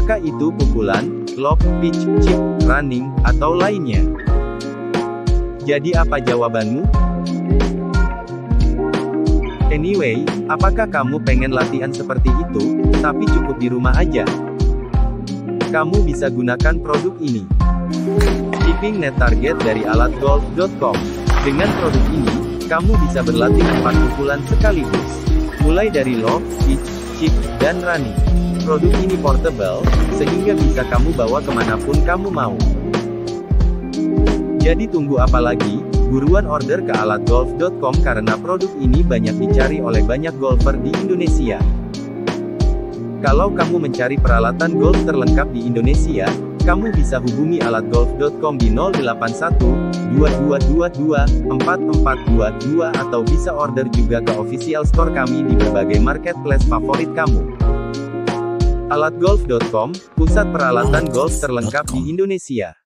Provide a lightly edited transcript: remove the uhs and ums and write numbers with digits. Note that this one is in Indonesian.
apakah itu pukulan, lob, pitch, chip, running, atau lainnya. Jadi apa jawabanmu? Anyway, apakah kamu pengen latihan seperti itu, tapi cukup di rumah aja? Kamu bisa gunakan produk ini. Skipping Net Target dari alatgolf.com. Dengan produk ini, kamu bisa berlatih 4 pukulan sekaligus. Mulai dari lob, pitch, chip, dan running. Produk ini portable, sehingga bisa kamu bawa kemanapun kamu mau. Jadi tunggu apa lagi? Buruan order ke alatgolf.com karena produk ini banyak dicari oleh banyak golfer di Indonesia. Kalau kamu mencari peralatan golf terlengkap di Indonesia, kamu bisa hubungi alatgolf.com di 081 2222 4422 atau bisa order juga ke official store kami di berbagai marketplace favorit kamu. Alatgolf.com, pusat peralatan golf terlengkap di Indonesia.